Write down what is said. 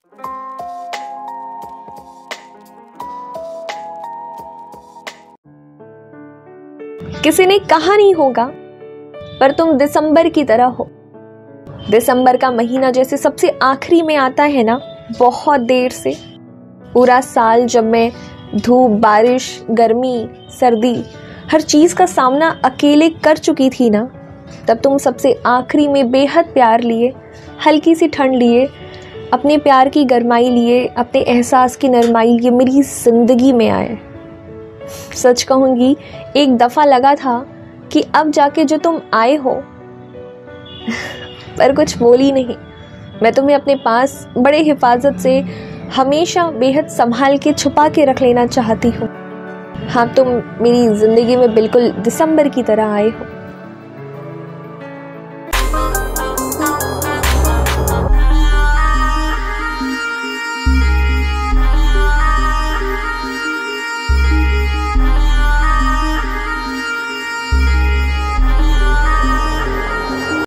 किसी ने कहा नहीं होगा, पर तुम दिसंबर की तरह हो। दिसंबर का महीना जैसे सबसे आखिरी में आता है ना, बहुत देर से। पूरा साल जब मैं धूप, बारिश, गर्मी, सर्दी, हर चीज का सामना अकेले कर चुकी थी ना, तब तुम सबसे आखिरी में बेहद प्यार लिए, हल्की सी ठंड लिए, अपने प्यार की गरमाई लिए, अपने एहसास की नरमाई लिए मेरी जिंदगी में आए। सच कहूंगी, एक दफा लगा था कि अब जाके जो तुम आए हो, पर कुछ बोली नहीं। मैं तुम्हें अपने पास बड़े हिफाजत से हमेशा बेहद संभाल के छुपा के रख लेना चाहती हूँ। हाँ, तुम मेरी जिंदगी में बिल्कुल दिसंबर की तरह आए हो।